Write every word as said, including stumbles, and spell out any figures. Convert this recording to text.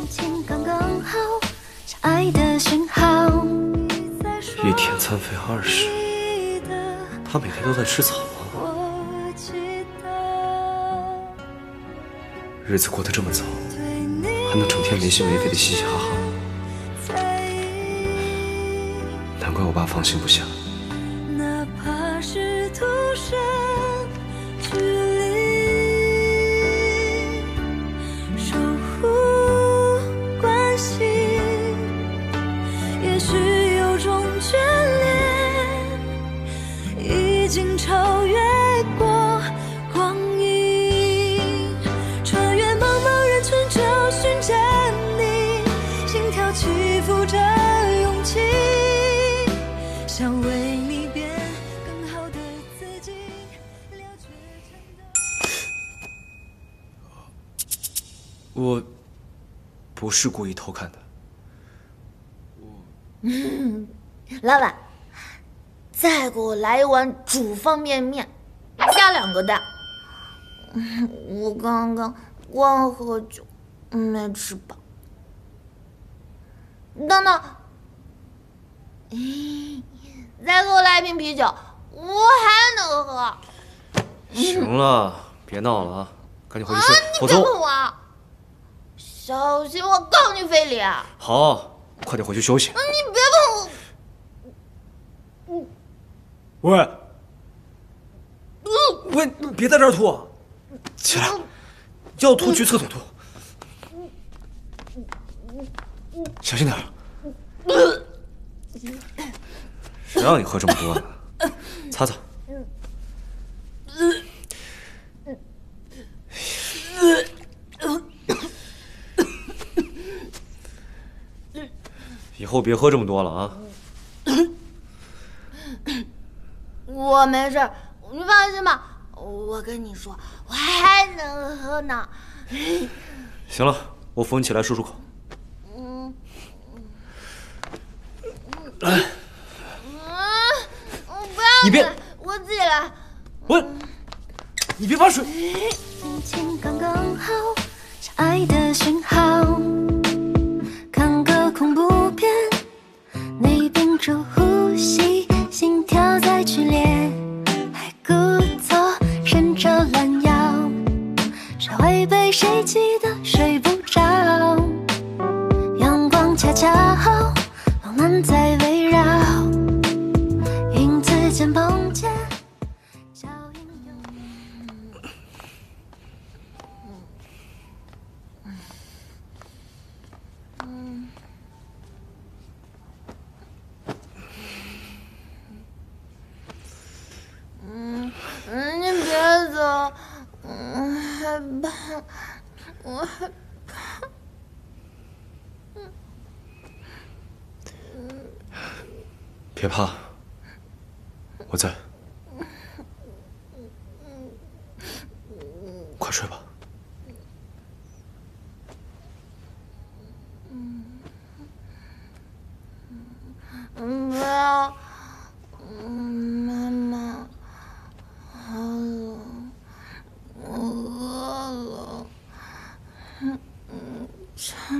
一天餐费二十，他每天都在吃草啊！日子过得这么糟，还能整天没心没肺的嘻嘻哈哈，难怪我爸放心不下。哪怕是徒生距离，守护关系，也许有种眷恋，已经超越过光阴，穿越茫茫人群找寻着你，心跳起伏着勇气，想为你变更好的自己，了却成的。我不是故意偷看的。 嗯，老板，再给我来一碗煮方便面，加两个蛋。我刚刚光喝酒，没吃饱。等等，咦，再给我来一瓶啤酒，我还能喝。 行了，别闹了啊，赶紧回去睡， 啊、 否则你别碰我，小心我告你非礼。 好，快点回去休息。 你别碰我。 喂，喂，别在这儿吐，起来，要吐去厕所吐，小心点儿。谁让你喝这么多呢？擦擦。以后别喝这么多了啊！ 我没事，你放心吧。我跟你说，我还能喝呢。 行了，我扶你起来漱漱口。 嗯， 来。 嗯，不要你别， 我自己来。 喂，你别把水。 心情刚刚好，是爱的讯号。看个恐怖片，你屏住呼吸，心跳在剧烈，还故作伸着懒腰，谁会被谁气得睡不着？阳光恰恰好，浪漫在围绕，影子间碰见，脚印有。 嗯嗯，你别走，我害怕，我害怕。 别怕，我在。快睡吧。 嗯，不要，嗯，妈妈，好冷，我饿了，嗯嗯，馋